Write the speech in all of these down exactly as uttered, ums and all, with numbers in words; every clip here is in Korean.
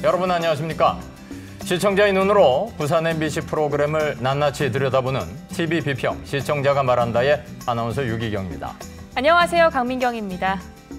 여러분 안녕하십니까? 시청자의 눈으로 부산 엠비씨 프로그램을 낱낱이 들여다보는 티비 비평 시청자가 말한다의 아나운서 유기경입니다. 안녕하세요. 강민경입니다.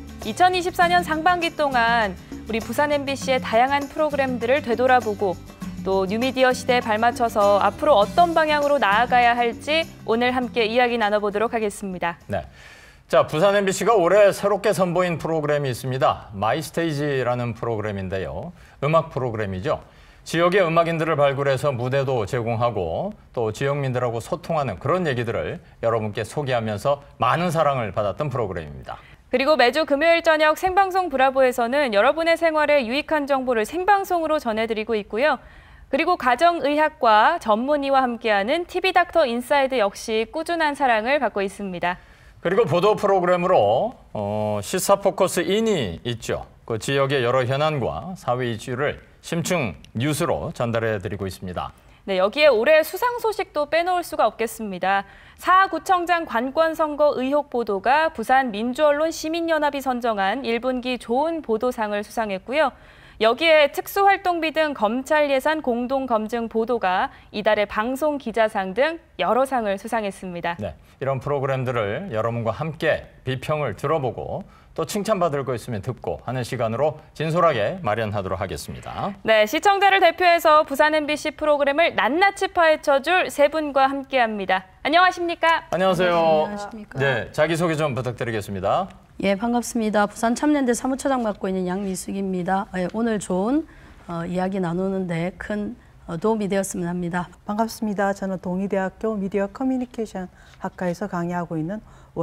이천이십사 년 상반기 동안 우리 부산 엠비씨의 다양한 프로그램들을 되돌아보고 또 뉴미디어 시대에 발맞춰서 앞으로 어떤 방향으로 나아가야 할지 오늘 함께 이야기 나눠보도록 하겠습니다. 네. 자, 부산 엠비씨가 올해 새롭게 선보인 프로그램이 있습니다. 마이스테이지라는 프로그램인데요. 음악 프로그램이죠. 지역의 음악인들을 발굴해서 무대도 제공하고 또 지역민들하고 소통하는 그런 얘기들을 여러분께 소개하면서 많은 사랑을 받았던 프로그램입니다. 그리고 매주 금요일 저녁 생방송 브라보에서는 여러분의 생활에 유익한 정보를 생방송으로 전해드리고 있고요. 그리고 가정의학과 전문의와 함께하는 티비 닥터 인사이드 역시 꾸준한 사랑을 받고 있습니다. 그리고 보도 프로그램으로 어, 시사 포커스 인이 있죠. 그 지역의 여러 현안과 사회 이슈를 심층 뉴스로 전달해드리고 있습니다. 네, 여기에 올해 수상 소식도 빼놓을 수가 없겠습니다. 사 구청장 관권 선거 의혹 보도가 부산 민주언론 시민연합이 선정한 일 분기 좋은 보도상을 수상했고요. 여기에 특수활동비 등 검찰 예산 공동검증 보도가 이달의 방송 기자상 등 여러 상을 수상했습니다. 네, 이런 프로그램들을 여러분과 함께 비평을 들어보고 또 칭찬받을 거 있으면 듣고 하는 시간으로 진솔하게 마련하도록 하겠습니다. 네, 시청자를 대표해서 부산 엠비씨 프로그램을 낱낱이 파헤쳐줄 세 분과 함께합니다. 안녕하십니까? 안녕하세요. 안녕하십니까? 네, 자기소개 좀 부탁드리겠습니다. 예, 반갑습니다. 부산 참여연대 사무처장 맡고 있는 양미숙입니다. 예, 오늘 좋은 어, 이야기 나누는데 큰 어, 도움이 되었으면 합니다. 반갑습니다. 저는 동의대학교 미디어 커뮤니케이션 학과에서 강의하고 있는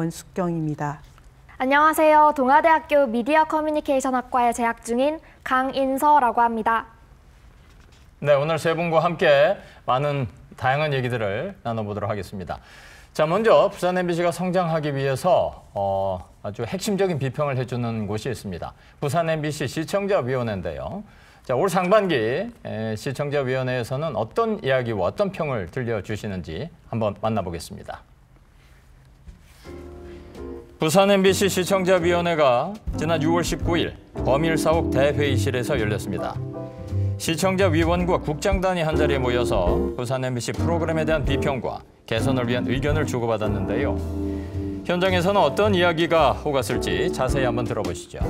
원숙경입니다. 안녕하세요. 동아대학교 미디어 커뮤니케이션 학과에 재학 중인 강인서라고 합니다. 네, 오늘 세 분과 함께 많은 다양한 얘기들을 나눠보도록 하겠습니다. 자, 먼저 부산 엠비씨가 성장하기 위해서 어, 아주 핵심적인 비평을 해주는 곳이 있습니다. 부산 엠비씨 시청자위원회인데요. 자, 올 상반기 에, 시청자위원회에서는 어떤 이야기와 어떤 평을 들려주시는지 한번 만나보겠습니다. 부산 엠비씨 시청자위원회가 지난 유월 십구일 범일사옥 대회의실에서 열렸습니다. 시청자위원과 국장단이 한자리에 모여서 부산 엠비씨 프로그램에 대한 비평과 개선을 위한 의견을 주고받았는데요. 현장에서는 어떤 이야기가 오갔을지 자세히 한번 들어보시죠.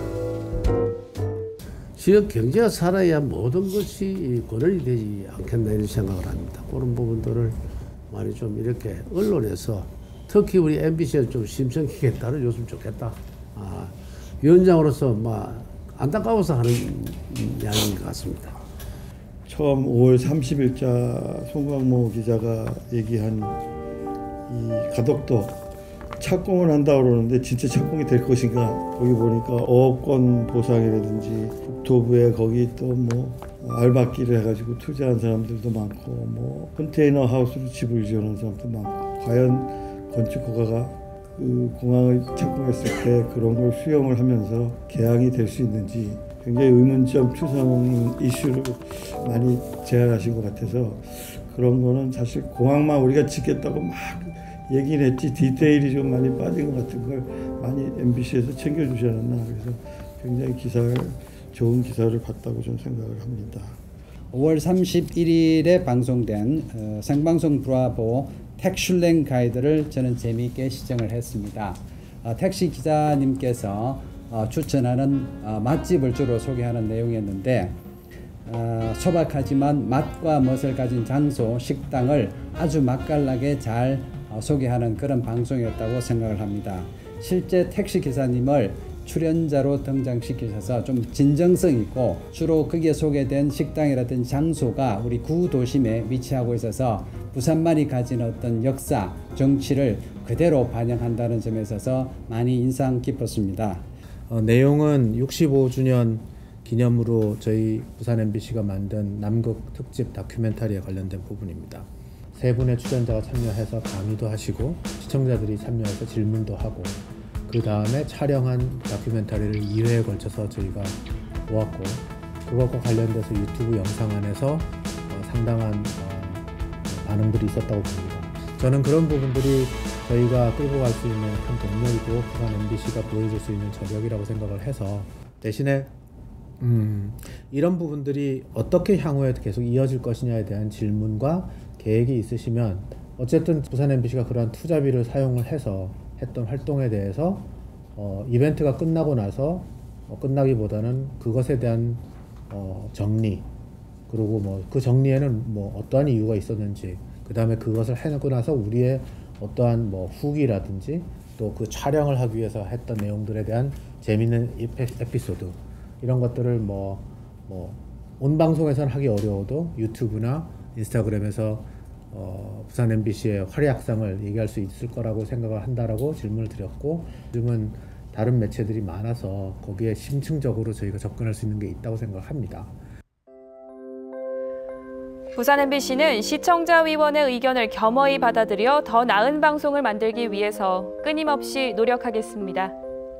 지역 경제가 살아야 모든 것이 권한이 되지 않겠나 이런 생각을 합니다. 그런 부분들을 많이 좀 이렇게 언론에서 특히 우리 엠비씨에 좀 심성 있게 다뤄줬으면 좋겠다. 아, 위원장으로서 막 안타까워서 하는 이야기인 것 같습니다. 처음 오월 삼십일자 송광모 기자가 얘기한 이 가덕도 착공을 한다고 그러는데 진짜 착공이 될 것인가? 거기 보니까 어업권 보상이라든지 국토부에 거기 또 뭐 알박기를 해가지고 투자한 사람들도 많고 뭐 컨테이너 하우스로 집을 지어놓은 사람도 많고 과연 건축 허가가 그 공항을 착공했을 때 그런 걸 수용을 하면서 개항이 될 수 있는지 굉장히 의문점 투성 이슈를 많이 제안하신 것 같아서 그런 거는 사실 공항만 우리가 짓겠다고 막 얘기는 했지 디테일이 좀 많이 빠진 것 같은 걸 많이 엠비씨에서 챙겨주지 않았나. 그래서 굉장히 기사를 좋은 기사를 봤다고 저는 생각을 합니다. 오월 삼십일일에 방송된 어, 생방송 브라보 택슐랭 가이드를 저는 재미있게 시청을 했습니다. 어, 택시 기자님께서 어, 추천하는 어, 맛집을 주로 소개하는 내용이었는데 어, 소박하지만 맛과 멋을 가진 장소, 식당을 아주 맛깔나게 잘 어, 소개하는 그런 방송이었다고 생각을 합니다. 실제 택시 기사님을 출연자로 등장시키셔서 좀 진정성 있고 주로 거기에 소개된 식당이라든지 장소가 우리 구도심에 위치하고 있어서 부산만이 가진 어떤 역사, 정치를 그대로 반영한다는 점에 있어서 많이 인상 깊었습니다. 어, 내용은 육십오 주년 기념으로 저희 부산 엠비씨가 만든 남극 특집 다큐멘터리에 관련된 부분입니다. 세 분의 출연자가 참여해서 강의도 하시고 시청자들이 참여해서 질문도 하고 그 다음에 촬영한 다큐멘터리를 이 회에 걸쳐서 저희가 모았고 그것과 관련돼서 유튜브 영상 안에서 어, 상당한 어, 반응들이 있었다고 봅니다. 저는 그런 부분들이 저희가 끌고 갈 수 있는 큰 동력이고 부산 엠비씨가 보여줄 수 있는 저력이라고 생각을 해서 대신에 음, 이런 부분들이 어떻게 향후에 계속 이어질 것이냐에 대한 질문과 계획이 있으시면 어쨌든 부산 엠비씨가 그러한 투자비를 사용을 해서 했던 활동에 대해서 어, 이벤트가 끝나고 나서 어, 끝나기보다는 그것에 대한 어, 정리, 그리고 뭐 그 정리에는 뭐 어떠한 이유가 있었는지, 그 다음에 그것을 해놓고 나서 우리의 어떠한 뭐 후기라든지 또 그 촬영을 하기 위해서 했던 내용들에 대한 재미있는 에피소드, 이런 것들을 뭐 뭐 온 방송에서는 하기 어려워도 유튜브나 인스타그램에서 어, 부산 엠비씨의 활약상을 얘기할 수 있을 거라고 생각을 한다라고 질문을 드렸고, 요즘은 다른 매체들이 많아서 거기에 심층적으로 저희가 접근할 수 있는 게 있다고 생각합니다. 부산 엠비씨는 시청자위원회 의견을 겸허히 받아들여 더 나은 방송을 만들기 위해서 끊임없이 노력하겠습니다.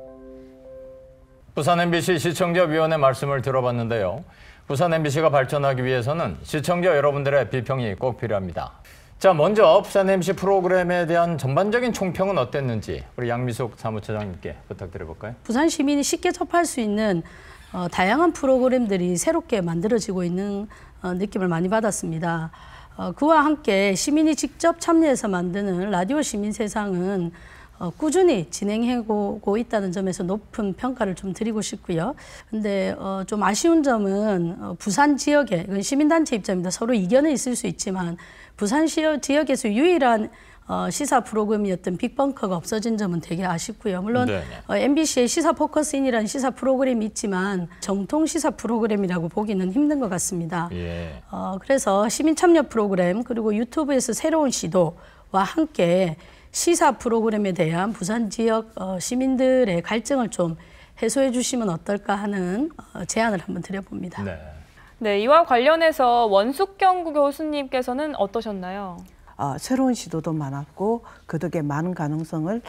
부산 엠비씨 시청자위원회 말씀을 들어봤는데요. 부산 엠비씨가 발전하기 위해서는 시청자 여러분들의 비평이 꼭 필요합니다. 자, 먼저 부산 엠비씨 프로그램에 대한 전반적인 총평은 어땠는지 우리 양미숙 사무처장님께 부탁드려볼까요? 부산 시민이 쉽게 접할 수 있는 어, 다양한 프로그램들이 새롭게 만들어지고 있는 어, 느낌을 많이 받았습니다. 어, 그와 함께 시민이 직접 참여해서 만드는 라디오 시민세상은 어, 꾸준히 진행하고 있다는 점에서 높은 평가를 좀 드리고 싶고요. 근데 어, 좀 아쉬운 점은 어, 부산 지역에, 이건 시민단체 입장입니다. 서로 이견은 있을 수 있지만 부산 지역에서 유일한 어, 시사 프로그램이었던 빅벙커가 없어진 점은 되게 아쉽고요. 물론 어, 엠비씨의 시사 포커스인이라는 시사 프로그램이 있지만 정통 시사 프로그램이라고 보기는 힘든 것 같습니다. 예. 어, 그래서 시민 참여 프로그램 그리고 유튜브에서 새로운 시도와 함께 시사 프로그램에 대한 부산 지역 어, 시민들의 갈증을 좀 해소해 주시면 어떨까 하는 어, 제안을 한번 드려봅니다. 네. 네, 이와 관련해서 원숙경 교수님께서는 어떠셨나요? 어, 새로운 시도도 많았고 그 덕에 많은 가능성을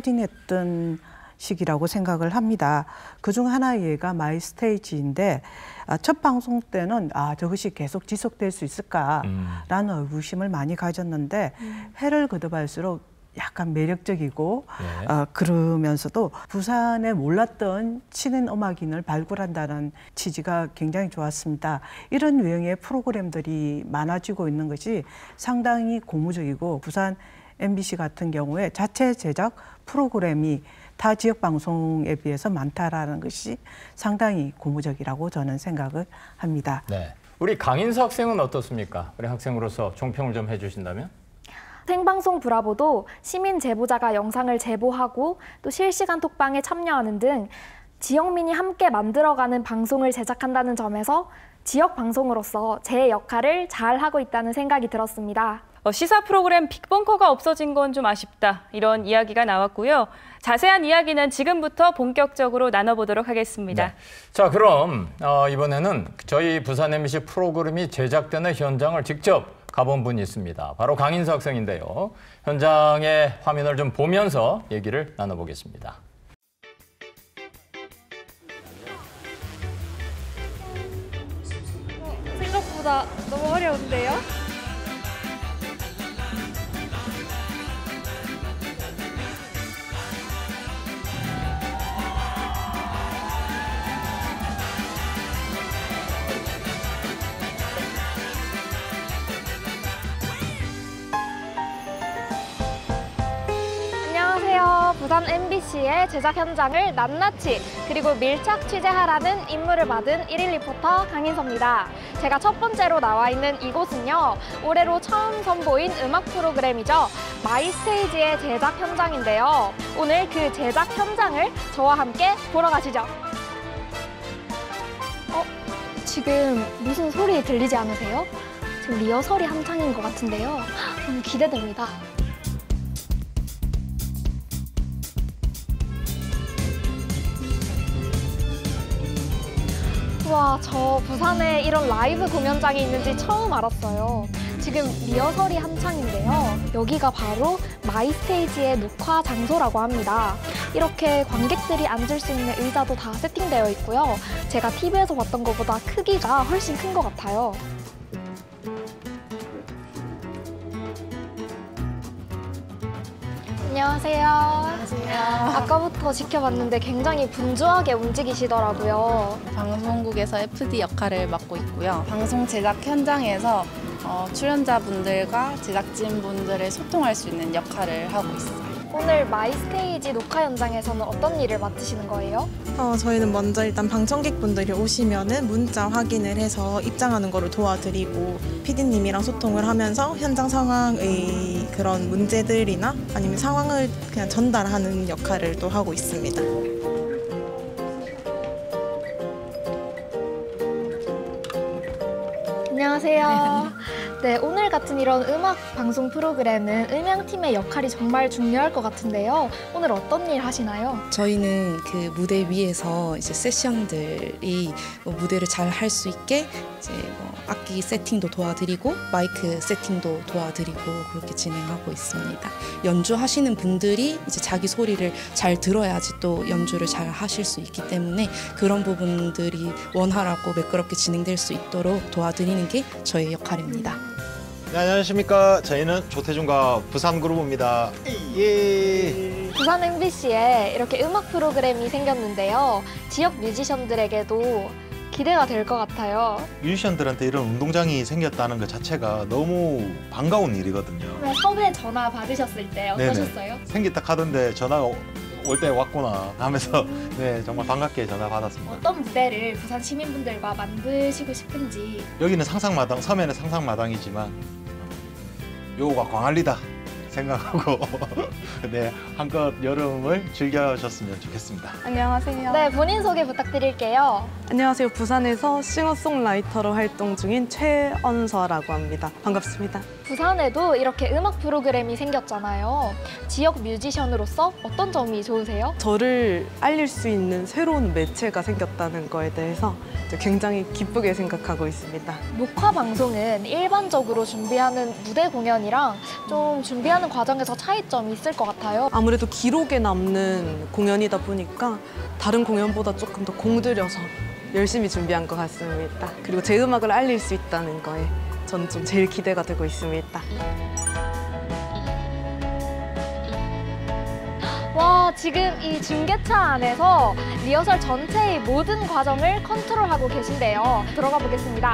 타진했던 시기라고 생각을 합니다. 그중 하나의 예가 마이스테이지인데 아, 첫 방송 때는 아, 저것이 계속 지속될 수 있을까라는 음. 의구심을 많이 가졌는데 음. 해를 거듭할수록 약간 매력적이고 네. 어, 그러면서도 부산에 몰랐던 친인 음악인을 발굴한다는 취지가 굉장히 좋았습니다. 이런 유형의 프로그램들이 많아지고 있는 것이 상당히 고무적이고 부산 엠비씨 같은 경우에 자체 제작 프로그램이 타 지역 방송에 비해서 많다라는 것이 상당히 고무적이라고 저는 생각을 합니다. 네. 우리 강인서 학생은 어떻습니까? 우리 학생으로서 종평을 좀 해주신다면? 생방송 브라보도 시민 제보자가 영상을 제보하고 또 실시간 톡방에 참여하는 등 지역민이 함께 만들어가는 방송을 제작한다는 점에서 지역 방송으로서 제 역할을 잘 하고 있다는 생각이 들었습니다. 어, 시사 프로그램 빅벙커가 없어진 건 좀 아쉽다, 이런 이야기가 나왔고요. 자세한 이야기는 지금부터 본격적으로 나눠보도록 하겠습니다. 네. 자, 그럼 어, 이번에는 저희 부산 엠비씨 프로그램이 제작되는 현장을 직접 가본 분이 있습니다. 바로 강인서 학생인데요. 현장의 화면을 좀 보면서 얘기를 나눠보겠습니다. 생각보다 너무 어려운데요? 부산 엠비씨의 제작 현장을 낱낱이 그리고 밀착 취재하라는 임무를 받은 일일 리포터 강인서입니다. 제가 첫 번째로 나와 있는 이곳은요, 올해로 처음 선보인 음악 프로그램이죠. 마이스테이지의 제작 현장인데요. 오늘 그 제작 현장을 저와 함께 보러 가시죠. 어, 지금 무슨 소리 들리지 않으세요? 지금 리허설이 한창인 것 같은데요. 너무 기대됩니다. 와, 저 부산에 이런 라이브 공연장이 있는지 처음 알았어요. 지금 리허설이 한창인데요. 여기가 바로 마이스테이지의 녹화 장소라고 합니다. 이렇게 관객들이 앉을 수 있는 의자도 다 세팅되어 있고요. 제가 티비에서 봤던 것보다 크기가 훨씬 큰 것 같아요. 안녕하세요. 안녕하세요. 아까부터 지켜봤는데 굉장히 분주하게 움직이시더라고요. 방송국에서 에프디 역할을 맡고 있고요. 방송 제작 현장에서 어, 출연자분들과 제작진분들을 소통할 수 있는 역할을 하고 있어요. 오늘 마이스테이지 녹화 현장에서는 어떤 일을 맡으시는 거예요? 어, 저희는 먼저 일단 방청객분들이 오시면은 문자 확인을 해서 입장하는 거를 도와드리고 피디님이랑 소통을 하면서 현장 상황의 그런 문제들이나 아니면 상황을 그냥 전달하는 역할을 또 하고 있습니다. 안녕하세요. 네, 오늘 같은 이런 음악 방송 프로그램은 음향팀의 역할이 정말 중요할 것 같은데요. 오늘 어떤 일 하시나요? 저희는 그 무대 위에서 이제 세션들이 뭐 무대를 잘 할 수 있게 이제 뭐 악기 세팅도 도와드리고 마이크 세팅도 도와드리고 그렇게 진행하고 있습니다. 연주하시는 분들이 이제 자기 소리를 잘 들어야지 또 연주를 잘 하실 수 있기 때문에 그런 부분들이 원활하고 매끄럽게 진행될 수 있도록 도와드리는 게 저의 역할입니다. 네, 안녕하십니까. 저희는 조태준과 부산그룹입니다. 예. 부산 엠비씨에 이렇게 음악 프로그램이 생겼는데요. 지역 뮤지션들에게도 기대가 될 것 같아요. 뮤지션들한테 이런 운동장이 생겼다는 것 자체가 너무 반가운 일이거든요. 네, 섭외 전화 받으셨을 때 어떠셨어요? 네네. 생겼다 하던데 전화가 올 때 왔구나 하면서 네, 정말 반갑게 전화 받았습니다. 어떤 무대를 부산 시민분들과 만드시고 싶은지. 여기는 상상마당, 섬에는 상상마당이지만 요거가 광안리다 생각하고 네, 한껏 여름을 즐겨주셨으면 좋겠습니다. 안녕하세요. 네, 본인 소개 부탁드릴게요. 안녕하세요. 부산에서 싱어송라이터로 활동 중인 최언서라고 합니다. 반갑습니다. 부산에도 이렇게 음악 프로그램이 생겼잖아요. 지역 뮤지션으로서 어떤 점이 좋으세요? 저를 알릴 수 있는 새로운 매체가 생겼다는 거에 대해서 굉장히 기쁘게 생각하고 있습니다. 녹화 방송은 일반적으로 준비하는 무대 공연이랑 좀 준비하는 과정에서 차이점이 있을 것 같아요. 아무래도 기록에 남는 공연이다 보니까 다른 공연보다 조금 더 공들여서 열심히 준비한 것 같습니다. 그리고 제 음악을 알릴 수 있다는 거에 저는 좀 제일 기대가 되고 있습니다. 와, 지금 이 중계차 안에서 리허설 전체의 모든 과정을 컨트롤하고 계신데요. 들어가 보겠습니다.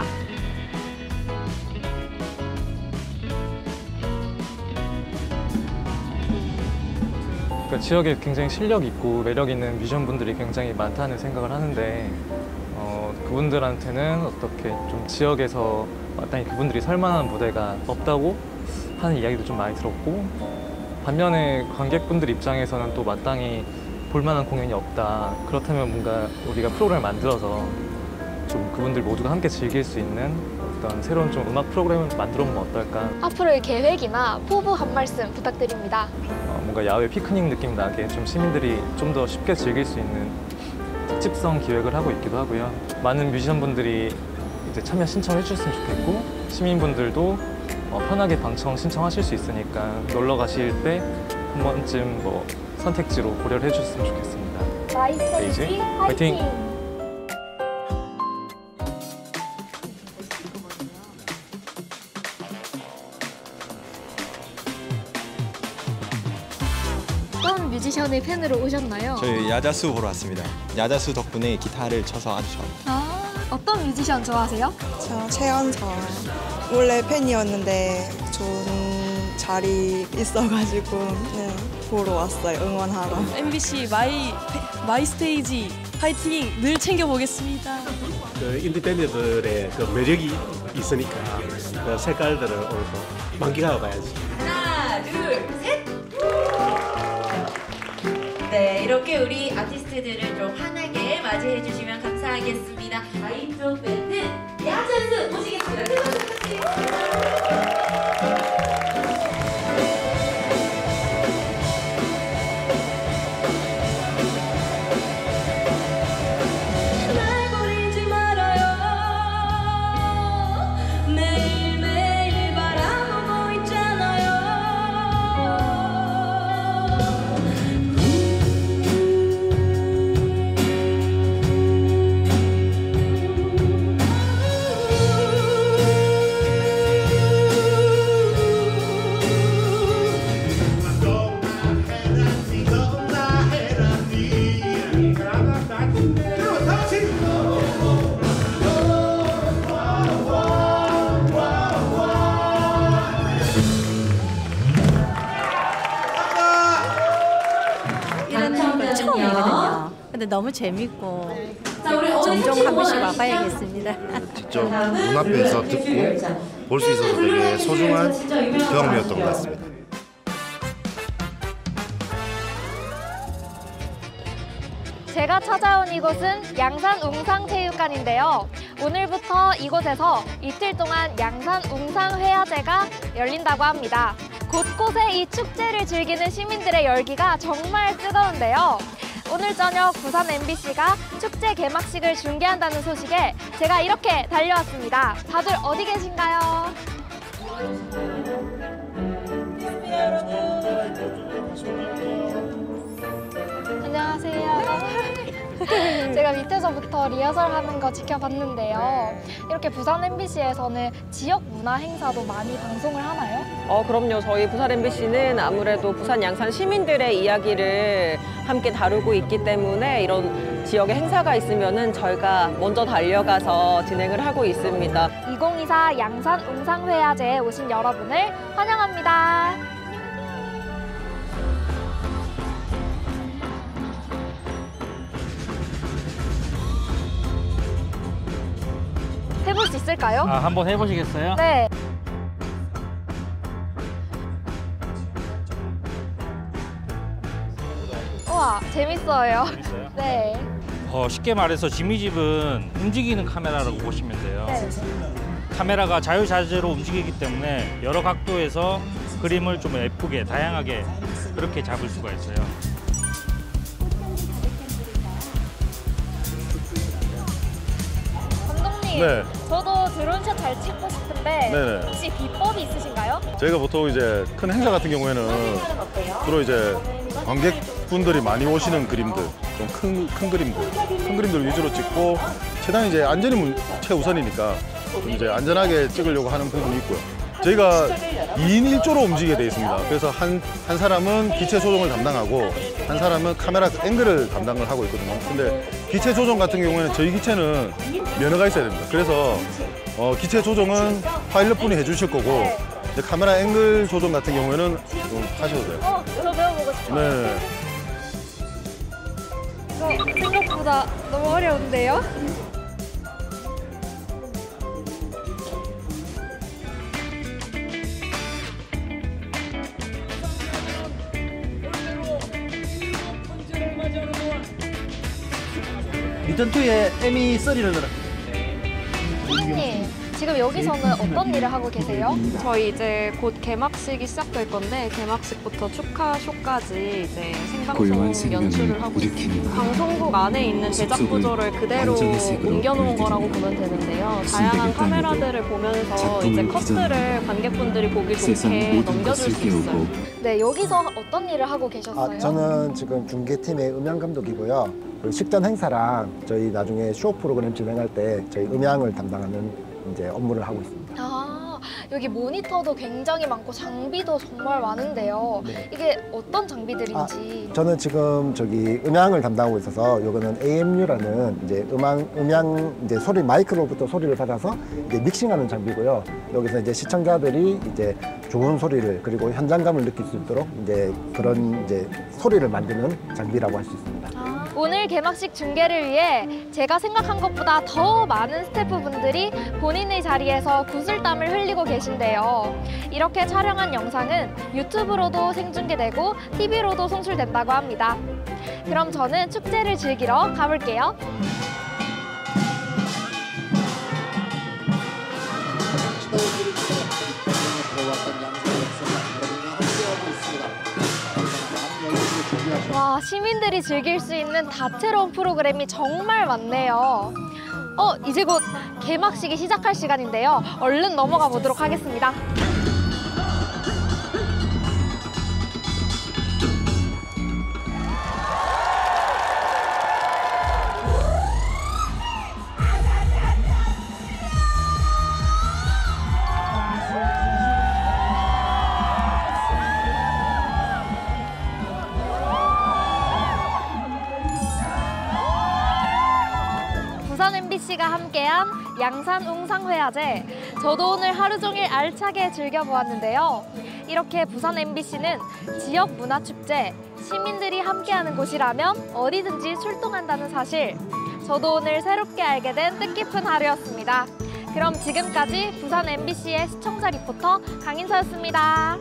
그러니까 지역에 굉장히 실력 있고 매력 있는 뮤지션분들이 굉장히 많다는 생각을 하는데 어, 그분들한테는 어떻게 좀 지역에서 마땅히 그분들이 설만한 무대가 없다고 하는 이야기도 좀 많이 들었고, 반면에 관객분들 입장에서는 또 마땅히 볼만한 공연이 없다. 그렇다면 뭔가 우리가 프로그램을 만들어서 좀 그분들 모두가 함께 즐길 수 있는 어떤 새로운 좀 음악 프로그램을 만들어 보면 어떨까. 앞으로의 계획이나 포부 한 말씀 부탁드립니다. 어, 뭔가 야외 피크닉 느낌 나게 좀 시민들이 좀 더 쉽게 즐길 수 있는 특집성 기획을 하고 있기도 하고요. 많은 뮤지션분들이 이제 참여 신청해 주셨으면 좋겠고, 시민분들도 어, 편하게 방청 신청하실 수 있으니까 놀러 가실 때 한 번쯤 뭐 선택지로 고려를 해주셨으면 좋겠습니다. 마이스테이지 화이팅! 화이팅! 어떤 뮤지션의 팬으로 오셨나요? 저희 야자수 보러 왔습니다. 야자수 덕분에 기타를 쳐서 아주 좋아합니다. 아, 어떤 뮤지션 좋아하세요? 저 최연서 원래 팬이었는데 좋은 자리 있어가지고 네, 보러 왔어요. 응원하러. 엠비씨 마이 마이스테이지 파이팅 늘 챙겨보겠습니다. 그 인디밴드들의 그 매력이 있으니까 그 색깔들을 오늘 만끽하고 가야지. 하나, 둘, 셋. 네, 이렇게 우리 아티스트들을 좀 환하게 맞이해 주시면 감사하겠습니다. 아이쪽 밴드 야자수 모시겠습니다. 큰 박수 부탁드립니다. 근데 너무 재밌고 종종 한 번씩 와봐야겠습니다. 직접 눈앞에서 듣고 볼 수 있어서 되게 소중한 경험이었던 것 같습니다. 제가 찾아온 이곳은 양산 웅상체육관인데요. 오늘부터 이곳에서 이틀 동안 양산 웅상회화제가 열린다고 합니다. 곳곳에 이 축제를 즐기는 시민들의 열기가 정말 뜨거운데요. 오늘 저녁 부산 엠비씨가 축제 개막식을 중계한다는 소식에 제가 이렇게 달려왔습니다. 다들 어디 계신가요? 안녕하세요. 제가 밑에서부터 리허설하는 거 지켜봤는데요. 이렇게 부산 엠비씨에서는 지역 문화 행사도 많이 방송을 하나요? 어, 그럼요. 저희 부산 엠비씨는 아무래도 부산 양산 시민들의 이야기를 함께 다루고 있기 때문에 이런 지역의 행사가 있으면은 저희가 먼저 달려가서 진행을 하고 있습니다. 이천이십사 양산 웅상회화제에 오신 여러분을 환영합니다. 해볼 수 있을까요? 아, 한번 해보시겠어요? 네. 우와, 재밌어요. 재밌어요? 네. 어, 쉽게 말해서 지미집은 움직이는 카메라라고 보시면 돼요. 네. 카메라가 자유자재로 움직이기 때문에 여러 각도에서 그림을 좀 예쁘게, 다양하게 그렇게 잡을 수가 있어요. 네. 저도 드론샷 잘 찍고 싶은데 네네. 혹시 비법이 있으신가요? 저희가 보통 이제 큰 행사 같은 경우에는 주로 이제 관객분들이 많이 오시는 그림들, 좀 큰 큰 그림들, 큰 그림들 위주로 찍고 최대한 이제 안전이 최우선이니까 좀 이제 안전하게 찍으려고 하는 부분이 있고요. 저희가 이 인 일 조로 움직이게 돼 있습니다. 그래서 한, 한 사람은 기체 조정을 담당하고 한 사람은 카메라 앵글을 담당을 하고 있거든요. 근데 기체 조정 같은 경우에는 저희 기체는 면허가 있어야 됩니다. 그래서 어, 기체 조정은 파일럿 분이 해주실 거고 이제 카메라 앵글 조정 같은 경우에는 좀 하셔도 돼요. 어, 저 배워보고 싶어요. 네. 이거 생각보다 너무 어려운데요? 리턴투의 에미 쓰리를 넣어. 선생님, 지금 여기서는 어떤 일을 하고 계세요? 저희 이제 곧 개막식이 시작될 건데 개막식부터 축하 쇼까지 이제 생방송 연출을 하고 있습니다. 방송국 안에 있는 제작 구조를 그대로 옮겨놓은 거라고 보면 되는데요. 다양한 카메라들을 보면서 이제 컷들을 관객분들이 보기 좋게 넘겨줄 수 있어요. 네, 여기서 어떤 일을 하고 계셨어요? 아, 저는 지금 중계팀의 음향 감독이고요. 그리고 식전 행사랑 저희 나중에 쇼 프로그램 진행할 때 저희 음향을 담당하는 이제 업무를 하고 있습니다. 아, 여기 모니터도 굉장히 많고 장비도 정말 많은데요. 네. 이게 어떤 장비들인지. 아, 저는 지금 저기 음향을 담당하고 있어서 이거는 에이엠유라는 이제 음향 음향 이제 소리 마이크로부터 소리를 받아서 이제 믹싱하는 장비고요. 여기서 이제 시청자들이 이제 좋은 소리를 그리고 현장감을 느낄 수 있도록 이제 그런 이제 소리를 만드는 장비라고 할 수 있습니다. 아, 오늘 개막식 중계를 위해 제가 생각한 것보다 더 많은 스태프분들이 본인의 자리에서 구슬땀을 흘리고 계신데요. 이렇게 촬영한 영상은 유튜브로도 생중계되고 티비로도 송출된다고 합니다. 그럼 저는 축제를 즐기러 가볼게요. 와, 시민들이 즐길 수 있는 다채로운 프로그램이 정말 많네요. 어, 이제 곧 개막식이 시작할 시간인데요. 얼른 넘어가 보도록 하겠습니다. 부산 엠비씨가 함께한 양산 웅상회화제. 저도 오늘 하루 종일 알차게 즐겨보았는데요. 이렇게 부산 엠비씨는 지역 문화축제, 시민들이 함께하는 곳이라면 어디든지 출동한다는 사실. 저도 오늘 새롭게 알게 된 뜻깊은 하루였습니다. 그럼 지금까지 부산 엠비씨의 시청자 리포터 강인서였습니다.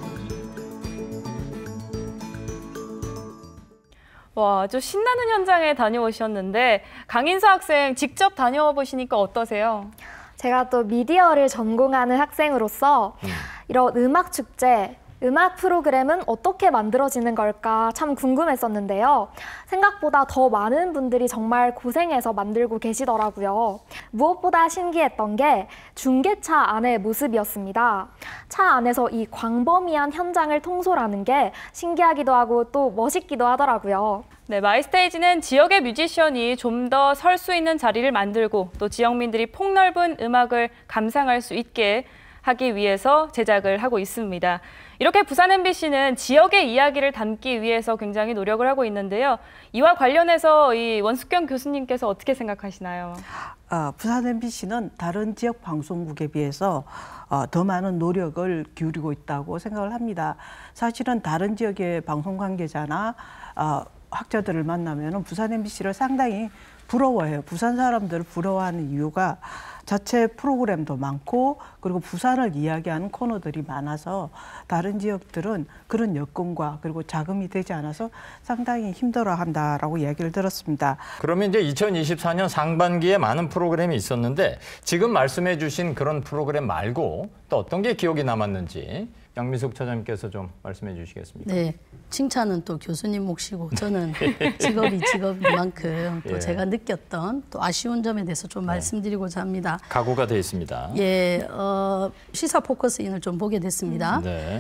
와, 아주 신나는 현장에 다녀오셨는데 강인서 학생 직접 다녀와 보시니까 어떠세요? 제가 또 미디어를 전공하는 학생으로서 음. 이런 음악 축제, 음악 프로그램은 어떻게 만들어지는 걸까 참 궁금했었는데요. 생각보다 더 많은 분들이 정말 고생해서 만들고 계시더라고요. 무엇보다 신기했던 게 중계차 안의 모습이었습니다. 차 안에서 이 광범위한 현장을 통솔하는 게 신기하기도 하고 또 멋있기도 하더라고요. 네, 마이스테이지는 지역의 뮤지션이 좀 더 설 수 있는 자리를 만들고 또 지역민들이 폭넓은 음악을 감상할 수 있게 하기 위해서 제작을 하고 있습니다. 이렇게 부산 엠비씨는 지역의 이야기를 담기 위해서 굉장히 노력을 하고 있는데요. 이와 관련해서 이 원숙경 교수님께서 어떻게 생각하시나요? 어, 부산 엠비씨는 다른 지역 방송국에 비해서 어, 더 많은 노력을 기울이고 있다고 생각을 합니다. 사실은 다른 지역의 방송 관계자나 어, 학자들을 만나면 부산 엠비씨를 상당히 부러워해요. 부산 사람들을 부러워하는 이유가 자체 프로그램도 많고 그리고 부산을 이야기하는 코너들이 많아서 다른 지역들은 그런 여건과 그리고 자금이 되지 않아서 상당히 힘들어한다라고 이야기를 들었습니다. 그러면 이제 이천이십사 년 상반기에 많은 프로그램이 있었는데 지금 말씀해 주신 그런 프로그램 말고 또 어떤 게 기억에 남았는지 양미숙 차장님께서 좀 말씀해 주시겠습니까? 네, 칭찬은 또 교수님 몫이고 저는 직업이 직업인 만큼 또 예. 제가 느꼈던 또 아쉬운 점에 대해서 좀 말씀드리고자 합니다. 각오가 되어 있습니다. 예, 어, 시사 포커스인을 좀 보게 됐습니다. 네.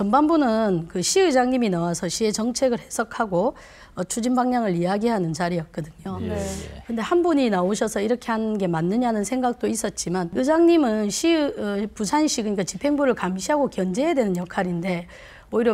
전반부는 그 시의장님이 나와서 시의 정책을 해석하고 어, 추진 방향을 이야기하는 자리였거든요. 예, 예. 근데 한 분이 나오셔서 이렇게 하는 게 맞느냐는 생각도 있었지만 의장님은 시 어, 부산시 그러니까 집행부를 감시하고 견제해야 되는 역할인데 오히려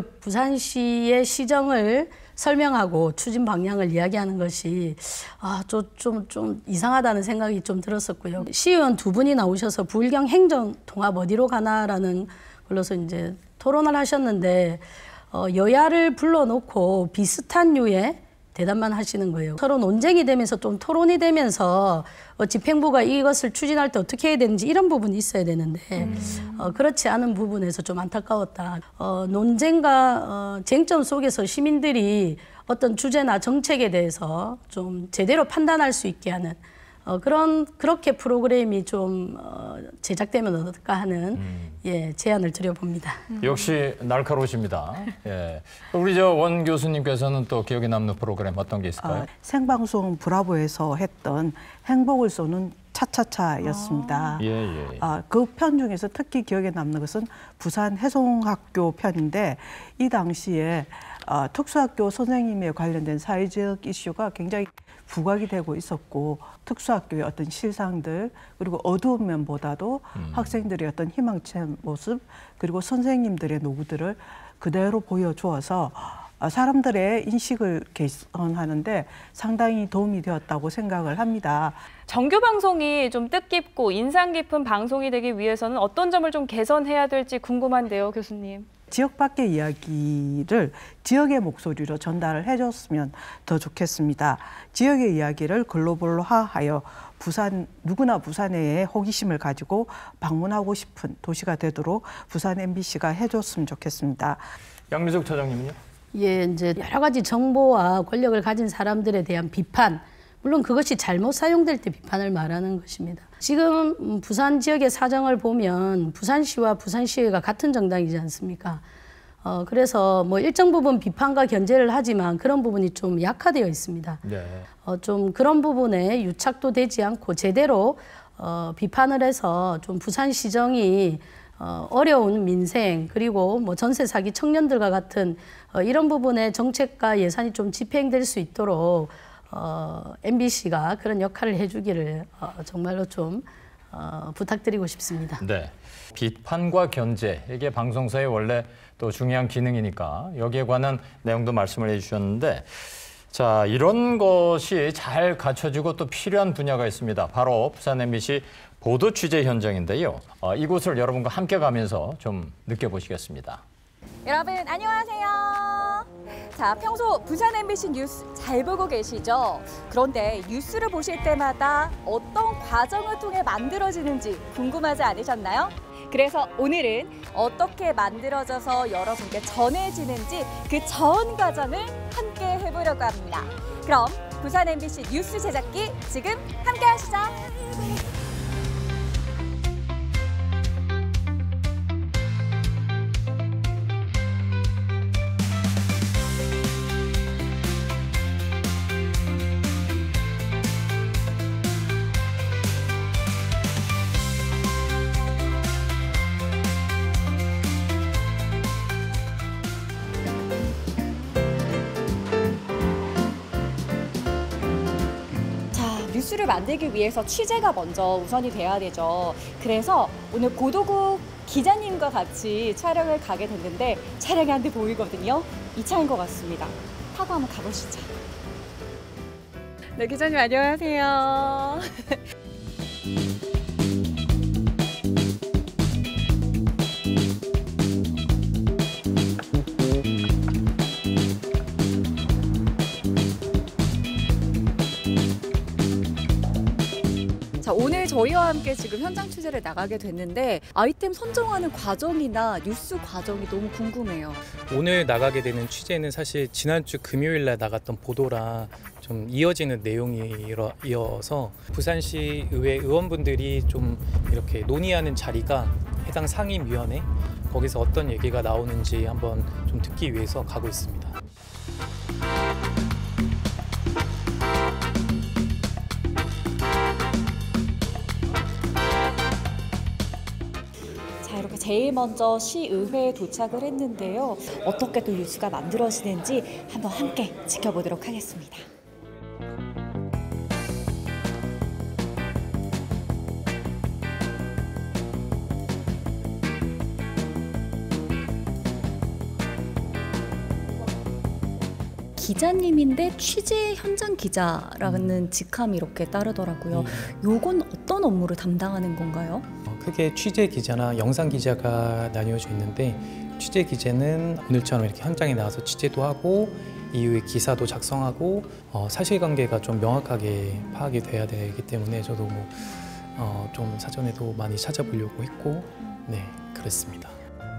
부산시의 시정을 설명하고 추진 방향을 이야기하는 것이 아, 좀, 좀, 좀 이상하다는 생각이 좀 들었었고요. 시의원 두 분이 나오셔서 부울경 행정 통합 어디로 가나라는 걸로서 이제 토론을 하셨는데 어, 여야를 불러놓고 비슷한 류의 대답만 하시는 거예요. 서로 논쟁이 되면서 좀 토론이 되면서 어, 집행부가 이것을 추진할 때 어떻게 해야 되는지 이런 부분이 있어야 되는데 음. 어, 그렇지 않은 부분에서 좀 안타까웠다. 어, 논쟁과 어, 쟁점 속에서 시민들이 어떤 주제나 정책에 대해서 좀 제대로 판단할 수 있게 하는 어, 그런 그렇게 프로그램이 좀 어, 제작되면 어떨까 하는 음. 예, 제안을 드려봅니다. 역시 날카로우십니다. 예. 우리 저 원 교수님께서는 또 기억에 남는 프로그램 어떤 게 있을까요? 어, 생방송 브라보에서 했던 행복을 쏘는 차차차였습니다. 아. 예, 예. 아, 그 편 중에서 특히 기억에 남는 것은 부산 해송학교 편인데 이 당시에 어, 특수학교 선생님에 관련된 사회적 이슈가 굉장히 부각이 되고 있었고 특수학교의 어떤 실상들 그리고 어두운 면보다도 음. 학생들의 어떤 희망찬 모습 그리고 선생님들의 노고들을 그대로 보여주어서 사람들의 인식을 개선하는데 상당히 도움이 되었다고 생각을 합니다. 정규 방송이 좀 뜻깊고 인상 깊은 방송이 되기 위해서는 어떤 점을 좀 개선해야 될지 궁금한데요, 교수님. 지역 밖의 이야기를 지역의 목소리로 전달을 해줬으면 더 좋겠습니다. 지역의 이야기를 글로벌화하여 부산 누구나 부산에 호기심을 가지고 방문하고 싶은 도시가 되도록 부산 엠비씨가 해줬으면 좋겠습니다. 양미숙 차장님은요? 예, 이제 여러 가지 정보와 권력을 가진 사람들에 대한 비판, 물론 그것이 잘못 사용될 때 비판을 말하는 것입니다. 지금 부산 지역의 사정을 보면 부산시와 부산시의회가 같은 정당이지 않습니까? 어, 그래서 뭐 일정 부분 비판과 견제를 하지만 그런 부분이 좀 약화되어 있습니다. 네. 어, 좀 그런 부분에 유착도 되지 않고 제대로 어, 비판을 해서 좀 부산시정이 어, 어려운 민생 그리고 뭐 전세 사기 청년들과 같은 어, 이런 부분에 정책과 예산이 좀 집행될 수 있도록 어, 엠비씨가 그런 역할을 해주기를 어, 정말로 좀 어, 부탁드리고 싶습니다. 네, 비판과 견제 이게 방송사의 원래 또 중요한 기능이니까 여기에 관한 내용도 말씀을 해주셨는데 자 이런 것이 잘 갖춰지고 또 필요한 분야가 있습니다. 바로 부산 엠비씨 보도 취재 현장인데요. 어, 이곳을 여러분과 함께 가면서 좀 느껴보시겠습니다. 여러분 안녕하세요. 자, 평소 부산 엠비씨 뉴스 잘 보고 계시죠? 그런데 뉴스를 보실 때마다 어떤 과정을 통해 만들어지는지 궁금하지 않으셨나요? 그래서 오늘은 어떻게 만들어져서 여러분께 전해지는지 그 전 과정을 함께 해보려고 합니다. 그럼 부산 엠비씨 뉴스 제작기 지금 함께 하시죠. 뉴스를 만들기 위해서 취재가 먼저 우선이 돼야 되죠. 그래서 오늘 고도국 기자님과 같이 촬영을 가게 됐는데 차량이 한 대 보이거든요. 이 차인 것 같습니다. 타고 한번 가보시죠. 네, 기자님 안녕하세요. 자, 오늘 저희와 함께 지금 현장 취재를 나가게 됐는데 아이템 선정하는 과정이나 뉴스 과정이 너무 궁금해요. 오늘 나가게 되는 취재는 사실 지난주 금요일날 나갔던 보도랑 좀 이어지는 내용이어서 부산시 의회 의원분들이 좀 이렇게 논의하는 자리가 해당 상임위원회 거기서 어떤 얘기가 나오는지 한번 좀 듣기 위해서 가고 있습니다. 제일 먼저 시의회에 도착을 했는데요. 어떻게 또 뉴스가 만들어지는지 한번 함께 지켜보도록 하겠습니다. 기자님인데 취재 현장 기자라는 음. 직함이 이렇게 따르더라고요. 음. 요건 어떤 업무를 담당하는 건가요? 크게 취재 기자나 영상 기자가 나뉘어져 있는데 취재 기자는 오늘처럼 이렇게 현장에 나와서 취재도 하고 이후에 기사도 작성하고 어, 사실관계가 좀 명확하게 파악이 돼야 되기 때문에 저도 뭐, 어, 좀 사전에도 많이 찾아보려고 했고 네 그랬습니다.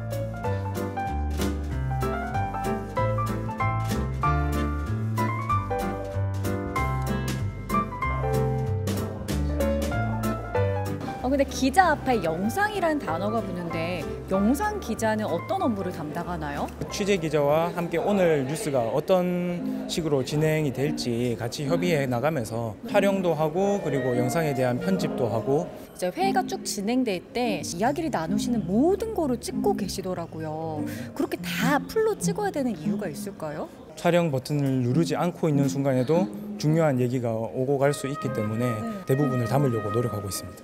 근데 기자 앞에 영상이라는 단어가 붙는데 영상 기자는 어떤 업무를 담당하나요? 취재 기자와 함께 오늘 뉴스가 어떤 식으로 진행이 될지 같이 협의해 나가면서 촬영도 하고 그리고 영상에 대한 편집도 하고 이제 회의가 쭉 진행될 때 이야기를 나누시는 모든 거를 찍고 계시더라고요. 그렇게 다 풀로 찍어야 되는 이유가 있을까요? 촬영 버튼을 누르지 않고 있는 순간에도 중요한 얘기가 오고 갈 수 있기 때문에 네. 대부분을 담으려고 노력하고 있습니다.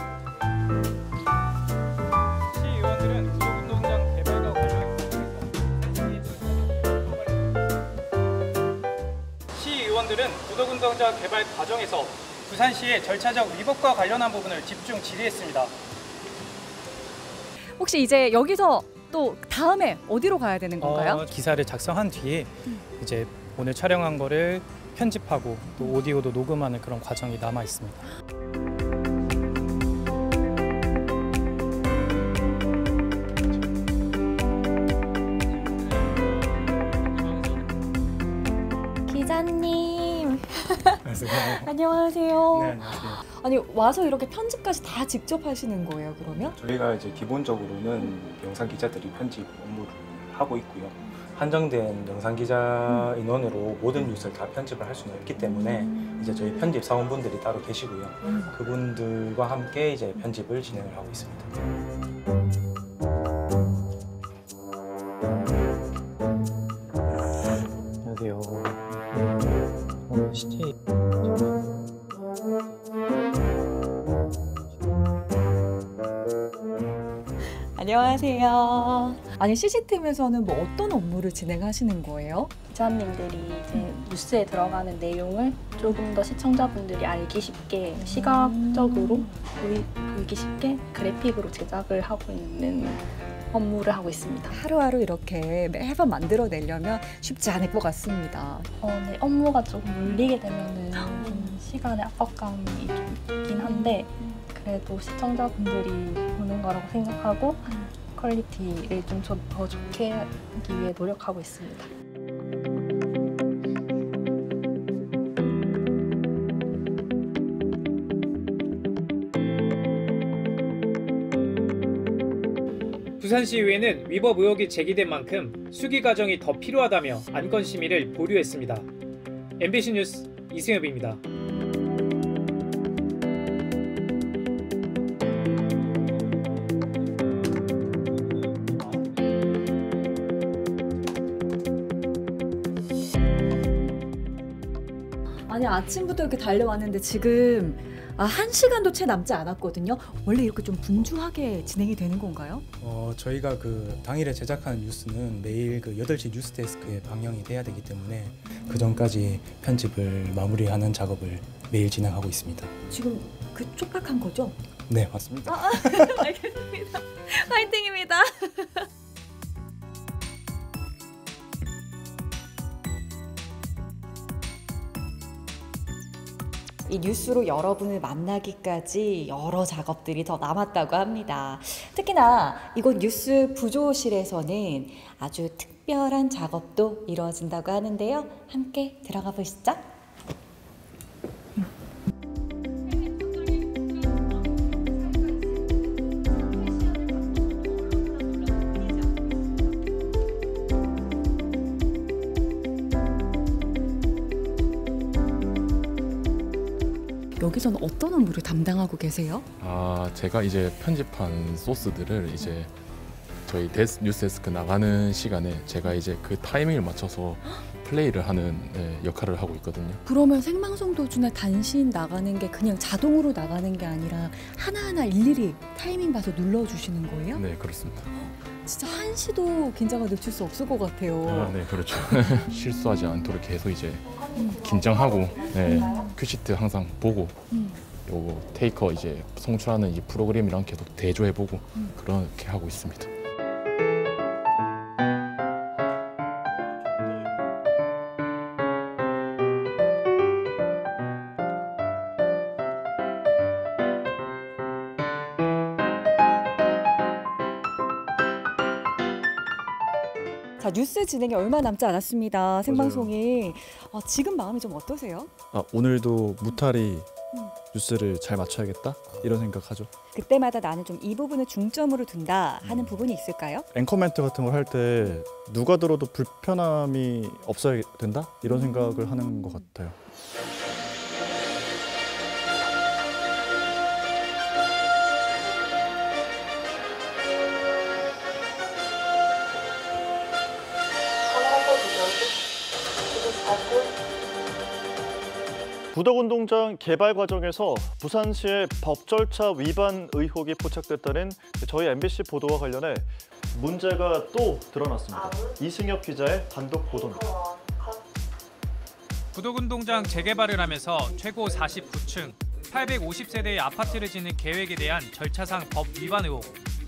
시의원들은 구독운동장 개발 과정에서 부산시의 절차적 위법과 관련한 부분을 집중 질의했습니다. 혹시 이제 여기서 또 다음에 어디로 가야 되는 건가요? 어, 기사를 작성한 뒤에 음. 이제 오늘 촬영한 거를 편집하고 또 오디오도 녹음하는 그런 과정이 남아 있습니다. 기자님. 안녕하세요. 네, 안녕하세요. 아니 와서 이렇게 편집까지 다 직접 하시는 거예요, 그러면? 저희가 이제 기본적으로는 영상 기자들이 편집 업무를 하고 있고요. 한정된 영상 기자 인원으로 모든 뉴스를 다 편집을 할 수는 없기 때문에 음. 이제 저희 편집 사원분들이 따로 계시고요. 음. 그분들과 함께 이제 편집을 진행을 하고 있습니다. 안녕하세요. 오늘 시티 안녕하세요. 아니 씨씨티비에서는 뭐 어떤 업무를 진행하시는 거예요? 기자님들이 이제 뉴스에 들어가는 내용을 조금 더 시청자분들이 알기 쉽게 시각적으로 보이, 보이기 쉽게 그래픽으로 제작을 하고 있는 업무를 하고 있습니다. 하루하루 이렇게 매번 만들어내려면 쉽지 않을 것 같습니다. 어, 네, 업무가 조금 몰리게 되면은 좀 시간의 압박감이 좀 있긴 한데 그래도 시청자분들이 보는 거라고 생각하고 퀄리티를 좀 더 좋게 하기 위해 노력하고 있습니다. 부산시의회는 위법 의혹이 제기된 만큼 수기 과정이 더 필요하다며 안건 심의를 보류했습니다. 엠비씨 뉴스 이승엽입니다. 아니 아침부터 이렇게 달려왔는데 지금 아, 한 시간도 채 남지 않았거든요. 원래 이렇게 좀 분주하게 진행이 되는 건가요? 어, 저희가 그 당일에 제작하는 뉴스는 매일 그 여덟 시 뉴스데스크에 방영이 돼야 되기 때문에 그 전까지 편집을 마무리하는 작업을 매일 진행하고 있습니다. 지금 그 촉박한 거죠? 네, 맞습니다. 아, 알겠습니다. 화이팅입니다. 이 뉴스로 여러분을 만나기까지 여러 작업들이 더 남았다고 합니다. 특히나 이곳 뉴스 부조실에서는 아주 특별한 작업도 이루어진다고 하는데요. 함께 들어가 보시죠. 여기서는 어떤 업무를 담당하고 계세요? 아, 제가 이제 편집한 소스들을 이제 저희 데스, 뉴스데스크 나가는 시간에 제가 이제 그 타이밍을 맞춰서 플레이를 하는 네, 역할을 하고 있거든요. 그러면 생방송 도중에 단신 나가는 게 그냥 자동으로 나가는 게 아니라 하나하나 일일이 타이밍 봐서 눌러주시는 거예요? 네, 그렇습니다. 진짜 한시도 긴장을 늦출 수 없을 것 같아요. 아, 네, 그렇죠. 실수하지 않도록 계속 이제 긴장하고 네, 큐시트 항상 보고 음. 요거 테이커 이제 송출하는 이 프로그램이랑 계속 대조해보고 음. 그렇게 하고 있습니다. 자, 뉴스 진행이 얼마 남지 않았습니다. 생방송이. 어, 지금 마음이 좀 어떠세요? 아, 오늘도 무탈이 음. 뉴스를 잘 맞춰야겠다 이런 생각하죠. 그때마다 나는 좀 이 부분을 중점으로 둔다 하는 부분이 있을까요? 앵커 멘트 같은 걸 할 때 누가 들어도 불편함이 없어야 된다 이런 생각을 하는 것 같아요. 부덕운동장 개발 과정에서 부산시의 법 절차 위반 의혹이 포착됐다는 저희 엠비씨 보도와 관련해 문제가 또 드러났습니다. 이승엽 기자의 단독 보도입니다. 부덕운동장 재개발을 하면서 최고 사십구 층 팔백오십 세대의 아파트를 짓는 계획에 대한 절차상 법 위반 의혹.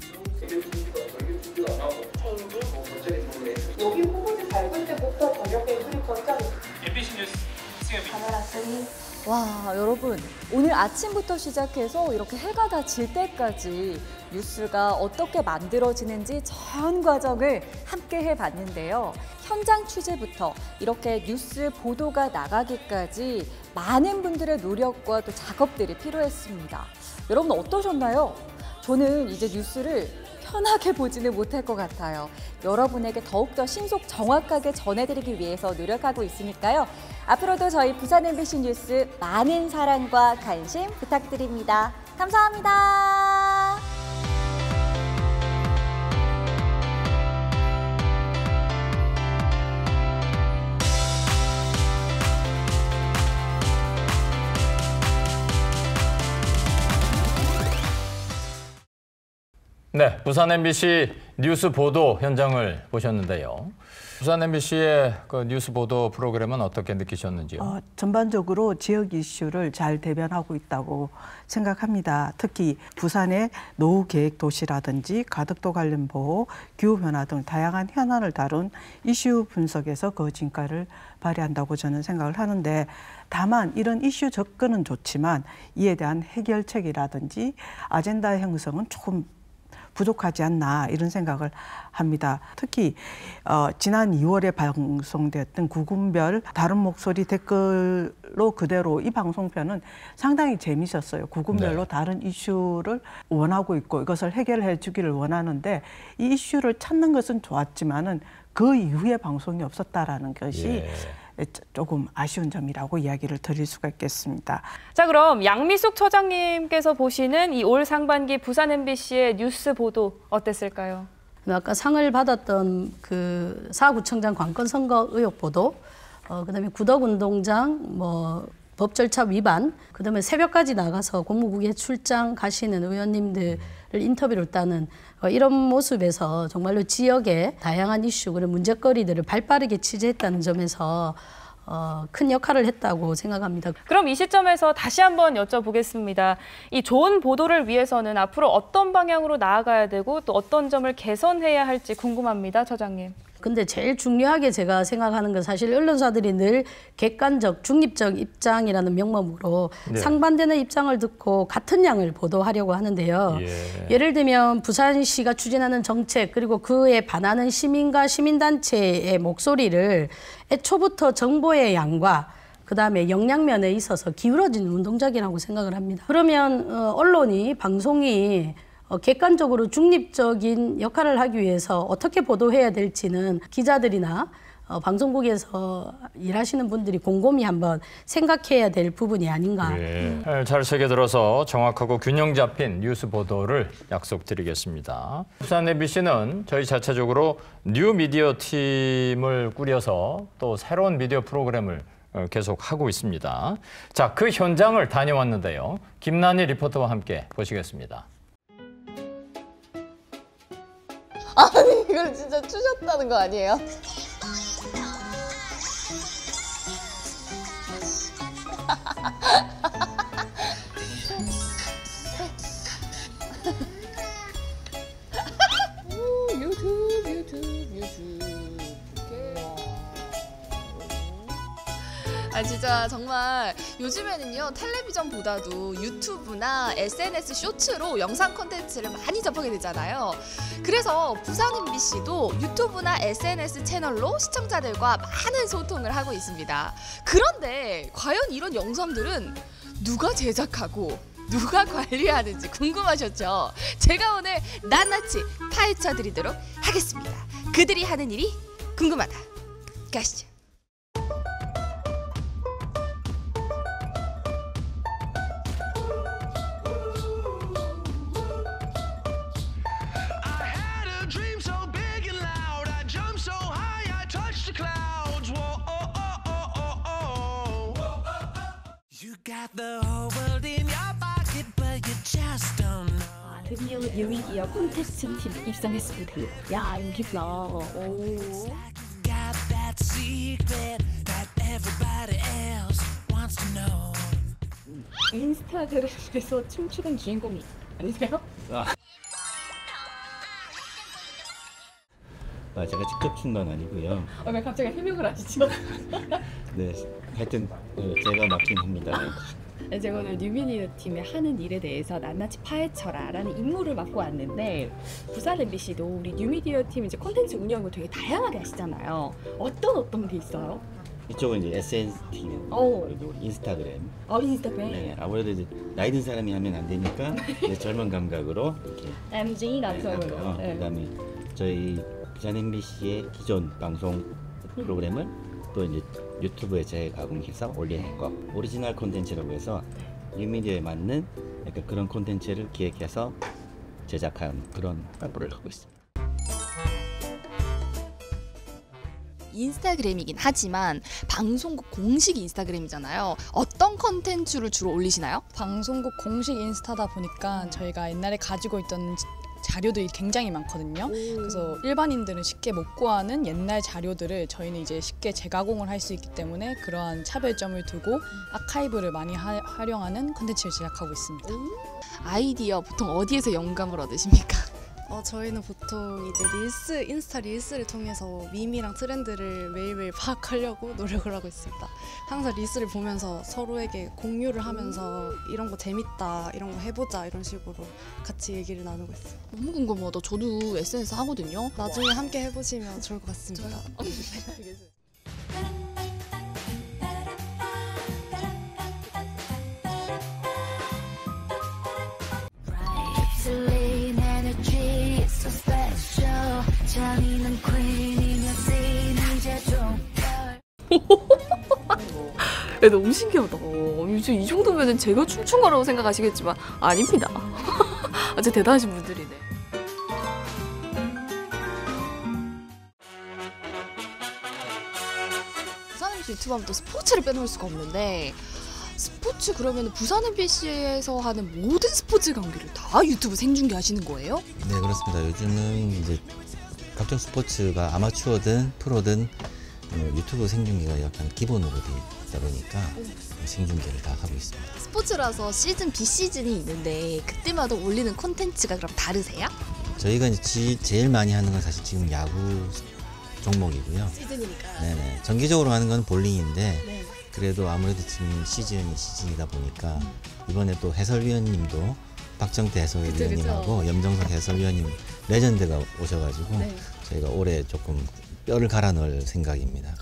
여기 후보지 밟을 때부터 저녁에 수립 전장. 엠비씨 뉴스 카메라 쓰니. 와, 여러분 오늘 아침부터 시작해서 이렇게 해가 다 질 때까지 뉴스가 어떻게 만들어지는지 전 과정을 함께 해봤는데요. 현장 취재부터 이렇게 뉴스 보도가 나가기까지 많은 분들의 노력과 또 작업들이 필요했습니다. 여러분 어떠셨나요? 저는 이제 뉴스를 편하게 보지는 못할 것 같아요. 여러분에게 더욱더 신속 정확하게 전해드리기 위해서 노력하고 있으니까요. 앞으로도 저희 부산 엠비씨 뉴스 많은 사랑과 관심 부탁드립니다. 감사합니다. 네, 부산 엠비씨 뉴스 보도 현장을 보셨는데요. 부산 엠비씨의 그 뉴스 보도 프로그램은 어떻게 느끼셨는지요? 어, 전반적으로 지역 이슈를 잘 대변하고 있다고 생각합니다. 특히 부산의 노후 계획 도시라든지 가덕도 관련 보호, 기후 변화 등 다양한 현안을 다룬 이슈 분석에서 그 진가를 발휘한다고 저는 생각을 하는데, 다만 이런 이슈 접근은 좋지만 이에 대한 해결책이라든지 아젠다 형성은 조금 부족하지 않나 이런 생각을 합니다. 특히 어, 지난 이월에 방송되었던 구군별 다른 목소리 댓글로 그대로 이 방송편은 상당히 재미있었어요. 구군별로 네. 다른 이슈를 원하고 있고 이것을 해결해 주기를 원하는데 이 이슈를 찾는 것은 좋았지만은 그 이후에 방송이 없었다라는 것이 예. 조금 아쉬운 점이라고 이야기를 드릴 수가 있겠습니다. 자, 그럼 양미숙 처장님께서 보시는 이 올 상반기 부산 엠비씨의 뉴스 보도 어땠을까요? 아까 상을 받았던 그 사구청장 관건 선거 의혹 보도, 어, 그다음에 구덕운동장 뭐 법 절차 위반, 그다음에 새벽까지 나가서 공무국에 출장 가시는 의원님들을 인터뷰를 따는 어, 이런 모습에서 정말로 지역의 다양한 이슈, 그런 문제거리들을 발빠르게 취재했다는 점에서 어, 큰 역할을 했다고 생각합니다. 그럼 이 시점에서 다시 한번 여쭤보겠습니다. 이 좋은 보도를 위해서는 앞으로 어떤 방향으로 나아가야 되고 또 어떤 점을 개선해야 할지 궁금합니다, 처장님. 근데 제일 중요하게 제가 생각하는 건 사실 언론사들이 늘 객관적, 중립적 입장이라는 명목으로 네. 상반되는 입장을 듣고 같은 양을 보도하려고 하는데요. 예. 예를 들면 부산시가 추진하는 정책, 그리고 그에 반하는 시민과 시민단체의 목소리를 애초부터 정보의 양과 그다음에 역량면에 있어서 기울어지는 운동작이라고 생각을 합니다. 그러면 어, 언론이, 방송이 어, 객관적으로 중립적인 역할을 하기 위해서 어떻게 보도해야 될지는 기자들이나 어, 방송국에서 일하시는 분들이 곰곰이 한번 생각해야 될 부분이 아닌가. 예. 잘 새겨들어서 정확하고 균형 잡힌 뉴스 보도를 약속드리겠습니다. 부산 엠비씨는 저희 자체적으로 뉴 미디어 팀을 꾸려서 또 새로운 미디어 프로그램을 계속 하고 있습니다. 자, 그 현장을 다녀왔는데요. 김난희 리포터와 함께 보시겠습니다. 아니 이걸 진짜 추셨다는 거 아니에요? 유튜브 유튜브 유튜브 아 진짜 정말 요즘에는요 텔레비전보다도 유튜브나 에스엔에스 쇼츠로 영상 콘텐츠를 많이 접하게 되잖아요. 그래서 부산 엠비씨도 유튜브나 에스엔에스 채널로 시청자들과 많은 소통을 하고 있습니다. 그런데 과연 이런 영상들은 누가 제작하고 누가 관리하는지 궁금하셨죠? 제가 오늘 낱낱이 파헤쳐 드리도록 하겠습니다. 그들이 하는 일이 궁금하다. 가시죠. 아, 드디어 뉴미디어 콘텐츠 팀 입성했습니다. 야, 임기구나. 오. 인스타그램에서 춤추는 주인공이 아니세요? 아. 아, 제가 직접 춘 건 아니고요. 아, 왜 갑자기 해명을 하시죠? 네, 하여튼 제가 맡긴 합니다. 제가 오늘 뉴미디어 팀의 하는 일에 대해서 낱낱이 파헤쳐라 라는 임무를 맡고 왔는데, 부산 엠비씨도 우리 뉴미디어 팀 이제 콘텐츠 운영을 되게 다양하게 하시잖아요. 어떤 어떤 게 있어요? 이쪽은 이제 에스엔에스 팀, 어. 그리고 인스타그램. 어, 인스타그램. 네, 아무래도 이제 나이 든 사람이 하면 안 되니까 이제 젊은 감각으로 이렇게 엠지 감성으로. 어, 네. 그다음에 저희 부산 엠비씨의 기존 방송 프로그램을 또 이제 유튜브에 재가공해서 올리는 거, 오리지널 콘텐츠라고 해서 뉴미디어에 맞는 약간 그런 콘텐츠를 기획해서 제작한 그런 업무를 하고 있습니다. 인스타그램이긴 하지만 방송국 공식 인스타그램이잖아요. 어떤 콘텐츠를 주로 올리시나요? 방송국 공식 인스타다 보니까 저희가 옛날에 가지고 있던 자료들이 굉장히 많거든요. 그래서 일반인들은 쉽게 못 구하는 옛날 자료들을 저희는 이제 쉽게 재가공을 할 수 있기 때문에 그러한 차별점을 두고 아카이브를 많이 하, 활용하는 콘텐츠를 제작하고 있습니다. 아이디어 보통 어디에서 영감을 얻으십니까? 어, 저희는 보통 이제 릴스, 인스타 릴스를 통해서 밈이랑 트렌드를 매일매일 파악하려고 노력을 하고 있습니다. 항상 릴스를 보면서 서로에게 공유를 하면서 이런 거 재밌다, 이런 거 해보자 이런 식으로 같이 얘기를 나누고 있어요. 너무 궁금하다. 저도 에스엔에스 하거든요. 나중에 함께 해보시면 좋을 것 같습니다. 야, 너무 신기하다. 요즘 이 정도면 제가 춤춘 거라고 생각하시겠지만 아닙니다. 아주 대단하신 분들이네. 부산 엠비씨 유튜브 하면 또 스포츠를 빼놓을 수가 없는데 스포츠 그러면 부산 엠비씨에서 하는 모든 스포츠 경기를 다 유튜브 생중계 하시는 거예요? 네, 그렇습니다. 요즘은 이제 각종 스포츠가 아마추어든 프로든 유튜브 생중계가 약간 기본으로 되어 있다 보니까 생중계를 다 하고 있습니다. 스포츠라서 시즌 비시즌이 있는데 그때마다 올리는 콘텐츠가 그럼 다르세요? 저희가 이제 지, 제일 많이 하는 건 사실 지금 야구 종목이고요. 시즌이니까. 네네. 정기적으로 하는 건 볼링인데 네. 그래도 아무래도 지금 시즌이 시즌이다 보니까 이번에 또 해설위원님도 박정태 해설위원님하고 염정석 해설위원님 레전드가 오셔가지고 네. 저희가 올해 조금 뼈를 갈아 넣을 생각입니다.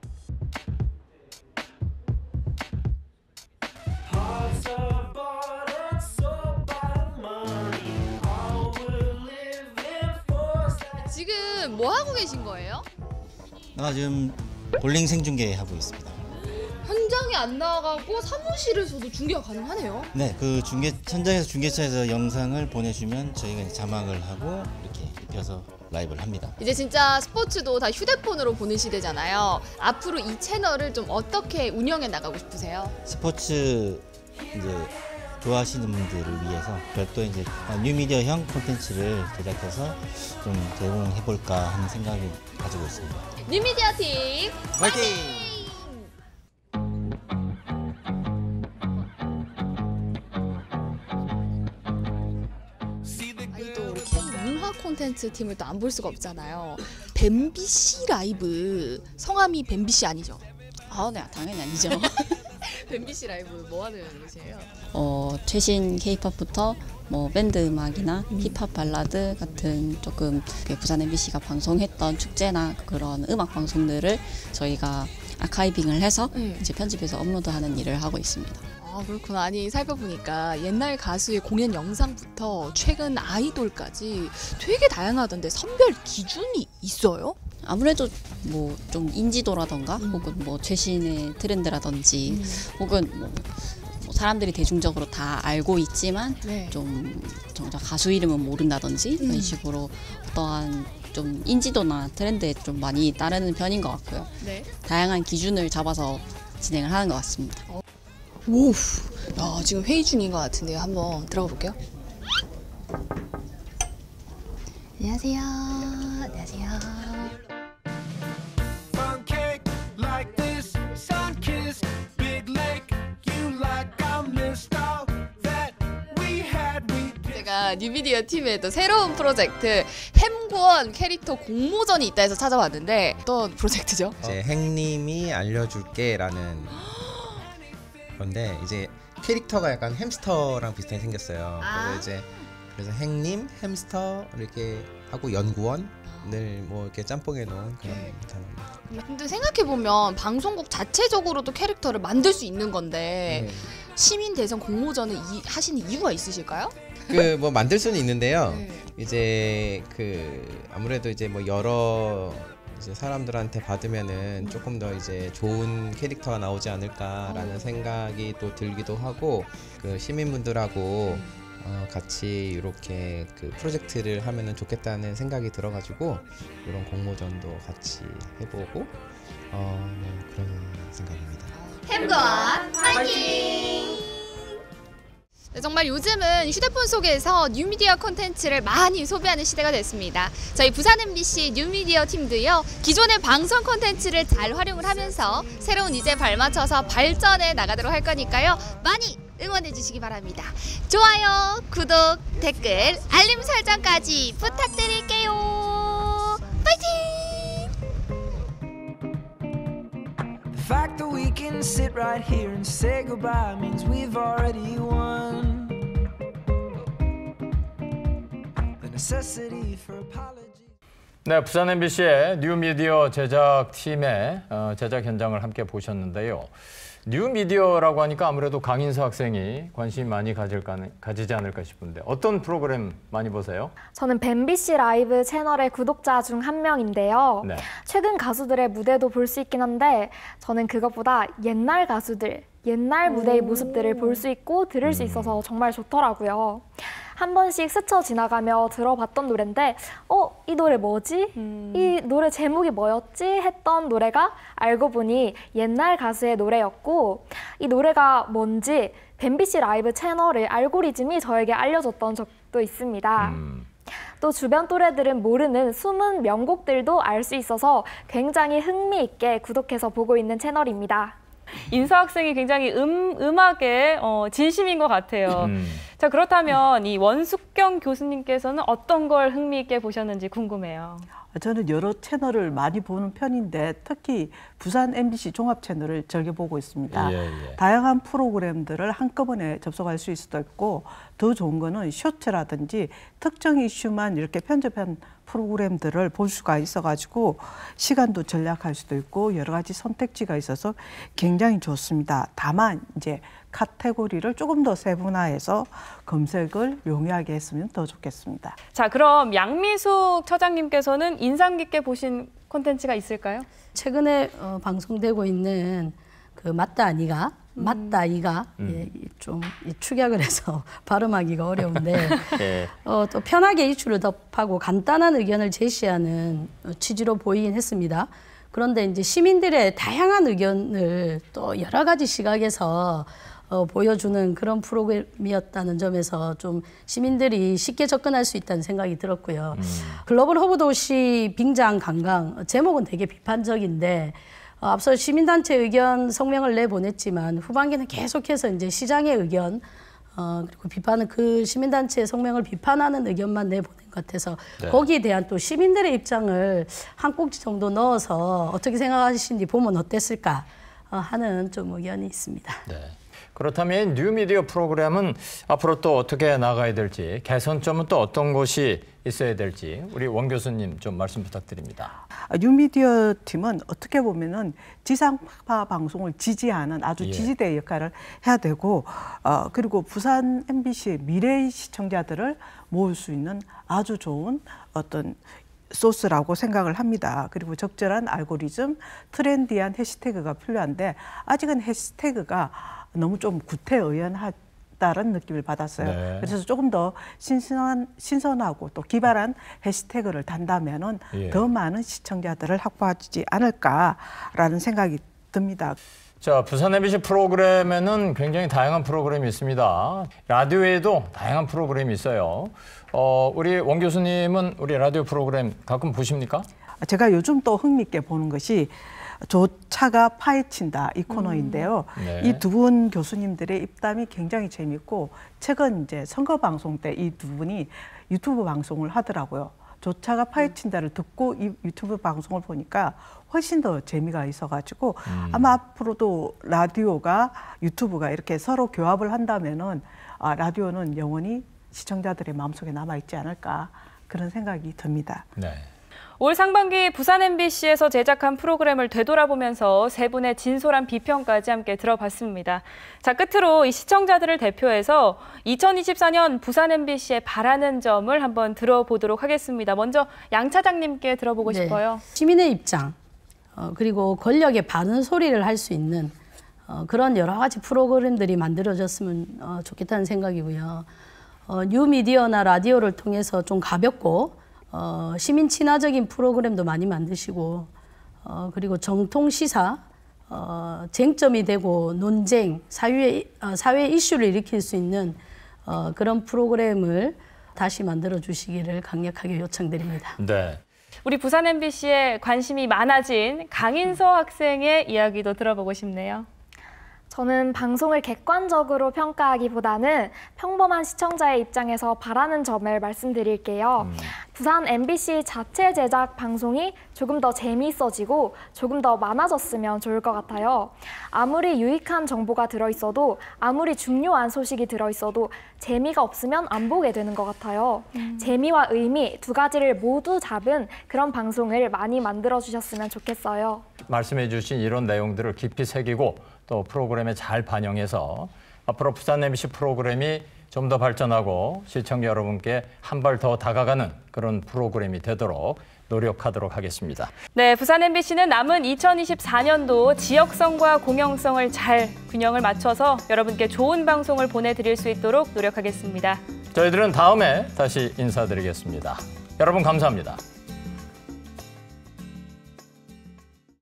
지금 뭐 하고 계신 거예요? 나 지금 볼링 생중계 하고 있습니다. 현장에 안 나가고 사무실에서도 중계가 가능하네요. 네, 그 중계 현장에서 중계차에서 영상을 보내주면 저희가 이제 자막을 하고 이렇게 입혀서 라이브를 합니다. 이제 진짜 스포츠도 다 휴대폰으로 보는 시대잖아요. 앞으로 이 채널을 좀 어떻게 운영해 나가고 싶으세요? 스포츠 이제 좋아하시는 분들을 위해서 별도 이제 뉴미디어형 콘텐츠를 제작해서 좀 제공해 볼까 하는 생각을 가지고 있습니다. 뉴미디어 팀 화이팅! 아니 또 우리 K 문화 콘텐츠 팀을 또 안 볼 수가 없잖아요. 뱀비씨 라이브 성함이 뱀비씨 아니죠? 아, 네, 당연히 아니죠. 뱀비씨 라이브 뭐 하는 곳이에요? 어, 최신 케이팝부터 뭐 밴드 음악이나 음. 힙합 발라드 같은 조금 부산 엠비씨가 방송했던 축제나 그런 음악 방송들을 저희가 아카이빙을 해서 음. 이제 편집해서 업로드하는 일을 하고 있습니다. 아, 그렇구나. 아니 살펴보니까 옛날 가수의 공연 영상부터 최근 아이돌까지 되게 다양하던데 선별 기준이 있어요? 아무래도 뭐 좀 인지도라던가 음. 혹은 뭐 최신의 트렌드라든지 음. 혹은 뭐 사람들이 대중적으로 다 알고 있지만 네. 좀 정작 가수 이름은 모른다든지 음. 이런 식으로 어떠한 좀 인지도나 트렌드에 좀 많이 따르는 편인 것 같고요. 네. 다양한 기준을 잡아서 진행을 하는 것 같습니다. 어. 오, 야, 지금 회의 중인 것 같은데요. 한번 들어가 볼게요. 안녕하세요. 안녕하세요. 제가 뉴미디어 팀의 또 새로운 프로젝트 햄구원 캐릭터 공모전이 있다 해서 찾아왔는데 어떤 프로젝트죠? 이제 행님이 알려줄게라는 건데 이제 캐릭터가 약간 햄스터랑 비슷하게 생겼어요. 아 그래서 이제 그래서 행님, 햄스터 이렇게 하고 연구원을 뭐 이렇게 짬뽕해 놓은 그런 단어입니다. 근데 생각해 보면 방송국 자체적으로도 캐릭터를 만들 수 있는 건데 네. 시민 대선 공모전을 이, 하시는 이유가 있으실까요? 그 뭐 만들 수는 있는데요. 네. 이제 그 아무래도 이제 뭐 여러 이제 사람들한테 받으면은 조금 더 이제 좋은 캐릭터가 나오지 않을까라는 어. 생각이 또 들기도 하고 그 시민분들하고 어 같이 이렇게 그 프로젝트를 하면은 좋겠다는 생각이 들어가지고 이런 공모전도 같이 해보고 어 뭐 그런 생각입니다. 햄건 화이팅! 네, 정말 요즘은 휴대폰 속에서 뉴미디어 콘텐츠를 많이 소비하는 시대가 됐습니다. 저희 부산 엠비씨 뉴미디어 팀도요, 기존의 방송 콘텐츠를 잘 활용을 하면서 새로운 이제 발맞춰서 발전해 나가도록 할 거니까요. 많이 응원해 주시기 바랍니다. 좋아요, 구독, 댓글, 알림 설정까지 부탁드릴게요. 파이팅! The fact that we can sit right here and say goodbye means we've already won. The necessity for apology. 네, 부산 엠비씨의 뉴미디어 제작팀의 어, 제작 현장을 함께 보셨는데요. 뉴미디어라고 하니까 아무래도 강인서 학생이 관심이 많이 가질까, 가지지 않을까 싶은데 어떤 프로그램 많이 보세요? 저는 엠비씨 라이브 채널의 구독자 중 한 명인데요. 네. 최근 가수들의 무대도 볼 수 있긴 한데 저는 그것보다 옛날 가수들, 옛날 무대의 모습들을 볼 수 있고 들을 수 있어서 정말 좋더라고요. 한 번씩 스쳐 지나가며 들어봤던 노래인데 어? 이 노래 뭐지? 음. 이 노래 제목이 뭐였지? 했던 노래가 알고 보니 옛날 가수의 노래였고 이 노래가 뭔지 엠비씨 라이브 채널의 알고리즘이 저에게 알려줬던 적도 있습니다. 음. 또 주변 또래들은 모르는 숨은 명곡들도 알 수 있어서 굉장히 흥미있게 구독해서 보고 있는 채널입니다. 인서 학생이 굉장히 음, 음악에 어, 진심인 것 같아요. 음. 자, 그렇다면 이 원숙경 교수님께서는 어떤 걸 흥미있게 보셨는지 궁금해요. 저는 여러 채널을 많이 보는 편인데 특히 부산 엠비씨 종합 채널을 즐겨 보고 있습니다. 예, 예. 다양한 프로그램들을 한꺼번에 접속할 수 있었고 더 좋은 거는 쇼츠라든지 특정 이슈만 이렇게 편집한 프로그램들을 볼 수가 있어가지고 시간도 절약할 수도 있고 여러 가지 선택지가 있어서 굉장히 좋습니다. 다만 이제 카테고리를 조금 더 세분화해서 검색을 용이하게 했으면 더 좋겠습니다. 자, 그럼 양미숙 처장님께서는 인상 깊게 보신 콘텐츠가 있을까요? 최근에 어, 방송되고 있는 그 맞다 아니가 음. 맞다 이가 음. 예, 좀 축약을 해서 발음하기가 어려운데 네. 어, 또 편하게 이슈를 접하고 간단한 의견을 제시하는 취지로 보이긴 했습니다. 그런데 이제 시민들의 다양한 의견을 또 여러 가지 시각에서 어, 보여주는 그런 프로그램이었다는 점에서 좀 시민들이 쉽게 접근할 수 있다는 생각이 들었고요. 음. 글로벌 허브도시 빙장 관광 제목은 되게 비판적인데 어, 앞서 시민단체 의견 성명을 내보냈지만 후반기는 계속해서 이제 시장의 의견 어, 그리고 비판은 그 시민단체의 성명을 비판하는 의견만 내보낸 것 같아서 네. 거기에 대한 또 시민들의 입장을 한 꼭지 정도 넣어서 어떻게 생각하시는지 보면 어땠을까 어, 하는 좀 의견이 있습니다. 네. 그렇다면 뉴미디어 프로그램은 앞으로 또 어떻게 나가야 될지 개선점은 또 어떤 것이 있어야 될지 우리 원 교수님 좀 말씀 부탁드립니다. 뉴미디어 팀은 어떻게 보면은 지상파 방송을 지지하는 아주 예. 지지대의 역할을 해야 되고 어, 그리고 부산 엠비씨의 미래의 시청자들을 모을 수 있는 아주 좋은 어떤 소스라고 생각을 합니다. 그리고 적절한 알고리즘, 트렌디한 해시태그가 필요한데 아직은 해시태그가 너무 좀 구태의연하다는 느낌을 받았어요. 네. 그래서 조금 더 신선한, 신선하고 또 기발한 해시태그를 단다면은 예. 더 많은 시청자들을 확보하지 않을까라는 생각이 듭니다. 자, 부산 엠비씨 프로그램에는 굉장히 다양한 프로그램이 있습니다. 라디오에도 다양한 프로그램이 있어요. 어, 우리 원 교수님은 우리 라디오 프로그램 가끔 보십니까? 제가 요즘 또 흥미있게 보는 것이 조차가 파헤친다 이 코너인데요. 음, 네. 이 두 분 교수님들의 입담이 굉장히 재밌고 최근 이제 선거 방송 때 이 두 분이 유튜브 방송을 하더라고요. 조차가 파헤친다를 듣고 이 유튜브 방송을 보니까 훨씬 더 재미가 있어가지고 음. 아마 앞으로도 라디오가 유튜브가 이렇게 서로 교합을 한다면은 아, 라디오는 영원히 시청자들의 마음속에 남아있지 않을까 그런 생각이 듭니다. 네. 올 상반기 부산 엠비씨에서 제작한 프로그램을 되돌아보면서 세 분의 진솔한 비평까지 함께 들어봤습니다. 자, 끝으로 이 시청자들을 대표해서 이천이십사 년 부산 엠비씨에 바라는 점을 한번 들어보도록 하겠습니다. 먼저 양 차장님께 들어보고 네. 싶어요. 시민의 입장, 어, 그리고 권력에 바른 소리를 할 수 있는 어, 그런 여러 가지 프로그램들이 만들어졌으면 어, 좋겠다는 생각이고요. 어, 뉴미디어나 라디오를 통해서 좀 가볍고 어, 시민 친화적인 프로그램도 많이 만드시고 어, 그리고 정통 시사, 어, 쟁점이 되고 논쟁, 사회, 어, 사회 이슈를 일으킬 수 있는 어, 그런 프로그램을 다시 만들어 주시기를 강력하게 요청드립니다. 네. 우리 부산 엠비씨에 관심이 많아진 강인서 학생의 이야기도 들어보고 싶네요. 저는 방송을 객관적으로 평가하기보다는 평범한 시청자의 입장에서 바라는 점을 말씀드릴게요. 음. 부산 엠비씨 자체 제작 방송이 조금 더 재미있어지고 조금 더 많아졌으면 좋을 것 같아요. 아무리 유익한 정보가 들어있어도 아무리 중요한 소식이 들어있어도 재미가 없으면 안 보게 되는 것 같아요. 음. 재미와 의미 두 가지를 모두 잡은 그런 방송을 많이 만들어주셨으면 좋겠어요. 말씀해 주신 이런 내용들을 깊이 새기고 또 프로그램에 잘 반영해서 앞으로 부산 엠비씨 프로그램이 좀 더 발전하고 시청자 여러분께 한 발 더 다가가는 그런 프로그램이 되도록 노력하도록 하겠습니다. 네, 부산 엠비씨는 남은 이천이십사 년도 지역성과 공영성을 잘 균형을 맞춰서 여러분께 좋은 방송을 보내드릴 수 있도록 노력하겠습니다. 저희들은 다음에 다시 인사드리겠습니다. 여러분 감사합니다.